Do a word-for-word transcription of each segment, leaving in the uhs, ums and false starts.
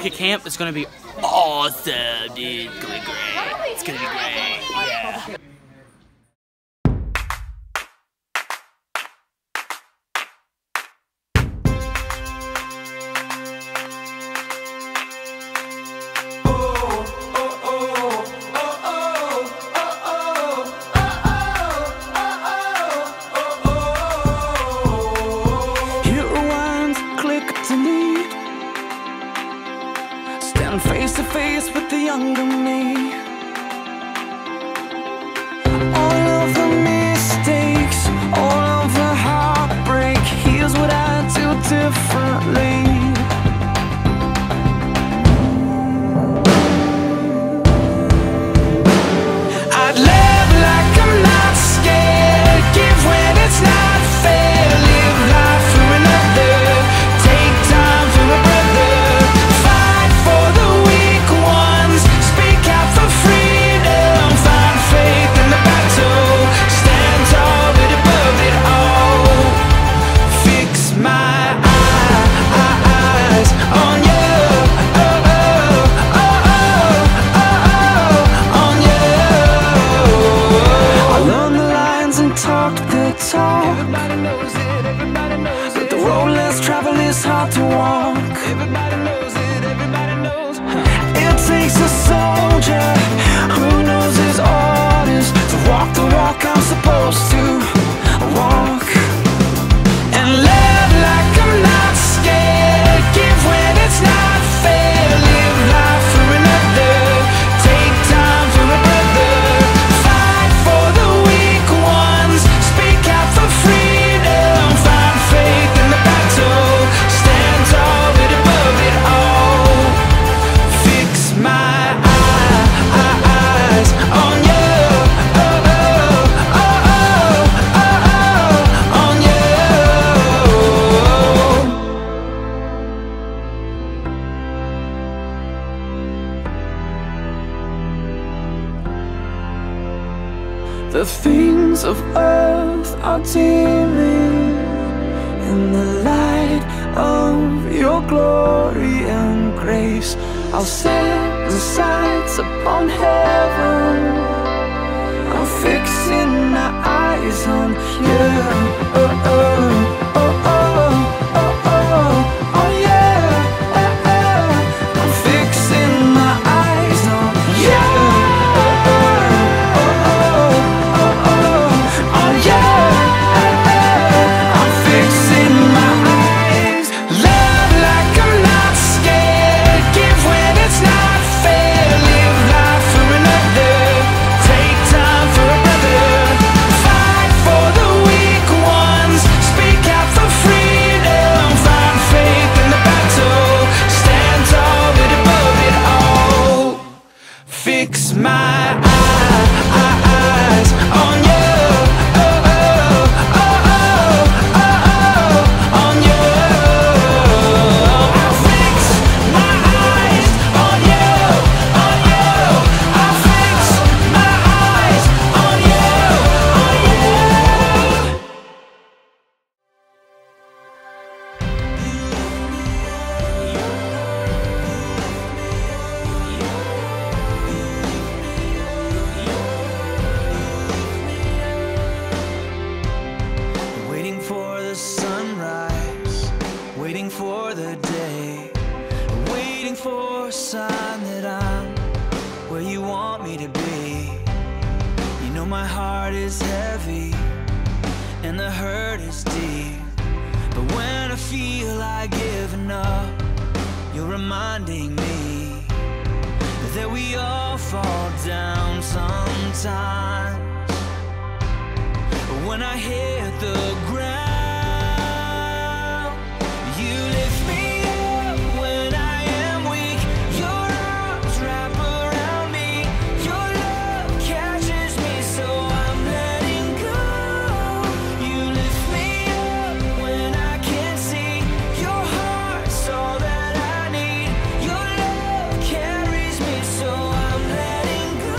Rocket Camp. It's gonna be awesome, dude. It's gonna be great. It's gonna be great. Yeah. Face to face with the younger me. All of the mistakes, all of the heartbreak. Here's what I do differently. I'd live like I'm not scared. Give when it's not fair. Live life for another. Take time for a brother. Fight for the weak ones. Speak out for freedom. Find faith in the battle. Stand tall but above it all. Fix my eyes on you. Oh, oh, oh, oh, oh, oh, on you. I learned the lines and talked the talk. Everybody knows it, everybody knows it. But the road less traveled is hard to walk. Everybody knows it, everybody knows. It takes a soldier who knows his orders to walk the walk I'm supposed to walk. And live like I'm not scared. Give when it's not fair. Live life for another. Take time for a brother. Fight for the weak ones. Speak out for freedom. Find faith in the battle. Stand tall but above it all. Fix my eyes on you. Oh, oh, oh, oh, oh, oh, on you. The things of earth are dimming in the light of your glory and grace. I'll set the sights upon heaven. I'm fixing my eyes on you. Oh, oh, oh, oh, oh, oh, oh, yeah. Oh, oh. I'm fixing my eyes on you. Oh, oh, oh, oh, oh, oh, yeah. I'm fixing my eyes. Love like I'm not scared. Give when it's not fair. Live life for another. Take time for a brother. Fight for the weak ones. Speak out for freedom. Find faith in the battle. Stand tall but above it all. Fix my eyes on you. Oh, oh, oh, oh, oh, oh, on you. I'll fix my eyes on you, on you. I'll fix my eyes on you, on you. Waiting for the sunrise, waiting for the day, waiting for a sign that I'm where you want me to be. You know my heart is heavy and the hurt is deep, but when I feel like giving up, you're reminding me that we all fall down sometimes. When I hit the ground, you lift me up when I am weak. Your arms wrap around me. Your love catches me, so I'm letting go. You lift me up when I can't see. Your heart's all that I need. Your love carries me, so I'm letting go.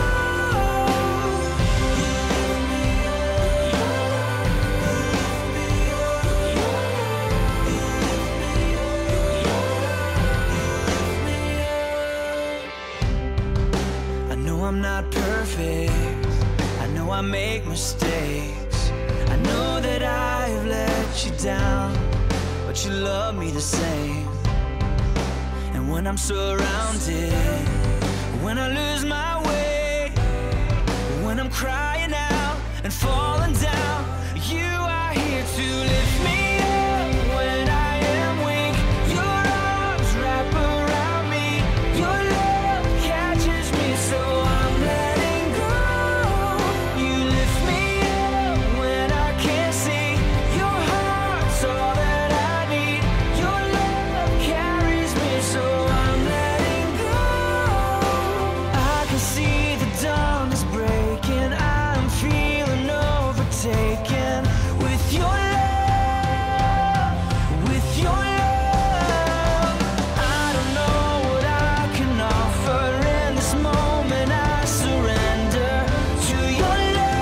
I'm not perfect, I know I make mistakes, I know that I've let you down, but you love me the same. And when I'm surrounded, when I lose my way, when I'm crying out and falling down, you are here to lift me up. When I am weak, your arms wrap around me, your love catches me, so I'm letting go. You lift me up when I can't see, your heart's all that I need, your love carries me, so I'm letting go. I can see the dawn is breaking, I'm feeling overtaken with your love, with your love. I don't know what I can offer in this moment, I surrender to your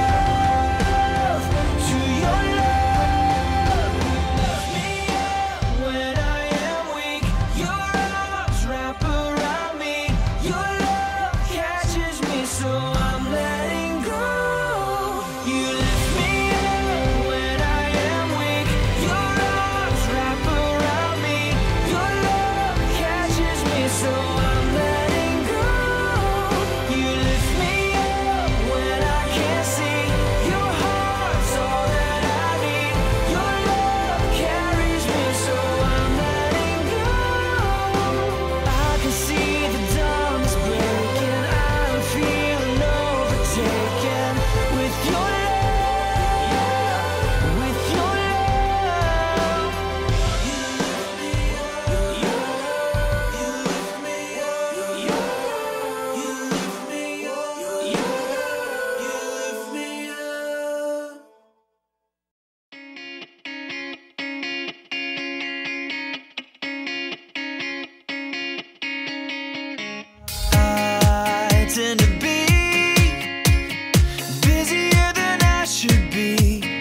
love, to your love. Lift me up when I am weak, your arms wrap around me, your love catches me, so I'm letting go. You lift me up when I am weak, your arms wrap around me, your love catches me, so I'm letting go. You lift me up when I can't see, your heart's all that I need, your love carries me, so I'm letting go. I can see the dawn is breaking, I'm feeling overtaken with your love, with your love. You lift me up, you lift me up, you lift me up, you lift me up. I tend to be busier than I should be,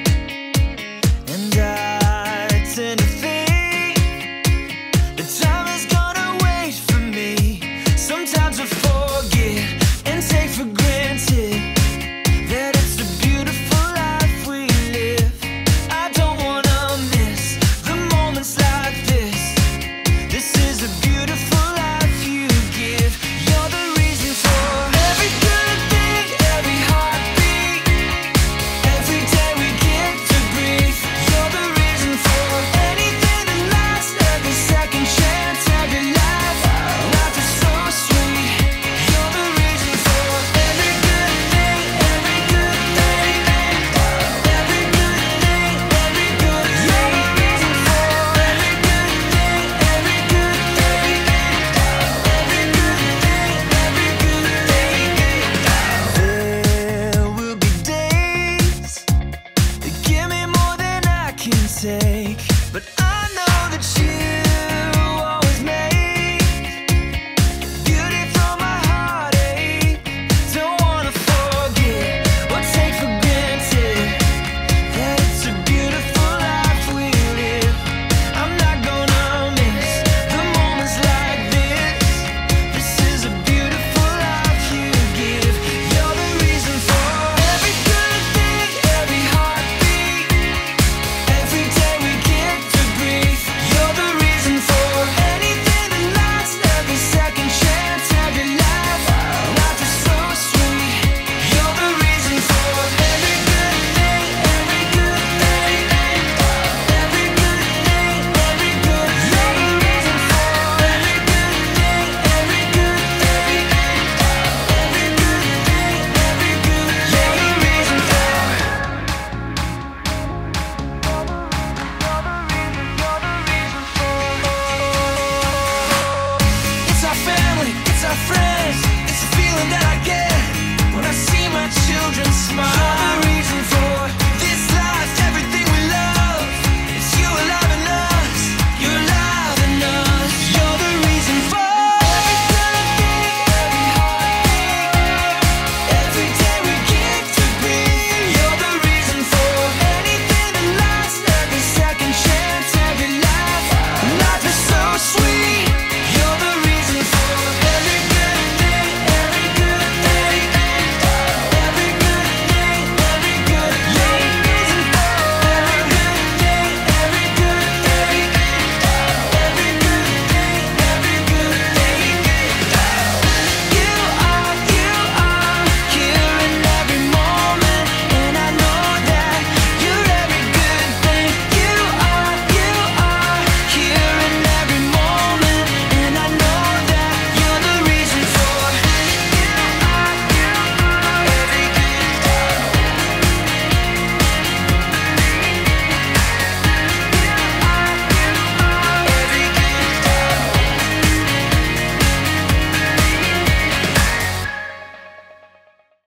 and I tend to think that time is gonna wait for me. Sometimes I forget and take for granted that it's a beautiful life we live. I don't wanna miss the moments like this. This is a beautiful life you give. You're the reason for every good thing, every heartbeat, every day we get to breathe. You're the reason for anything that lasts, every second chance, every life. Life is so sweet. You're the reason for every good thing, every good thing, every good thing, every good. You're the reason for every good thing, every good thing, every good thing, every good thing. There will be days that give me more than I can take, but I know that you always make beauty from my heartache. Don't wanna forget or take for granted that it's a beautiful life we live. I'm not gonna miss the moments like this. This is a beautiful life you give. You're the reason for every good thing, every heartbeat, every day we get to breathe. You're the reason for anything that lasts, every second chance, every life. Life is so sweet. You're the reason for every good thing, every good thing, every good thing, every good. You're the reason for every good thing, every good thing, every good thing, every good. You're the reason for. It's our family, it's our friends, it's a feeling that I get when I see my children smile. You're the reason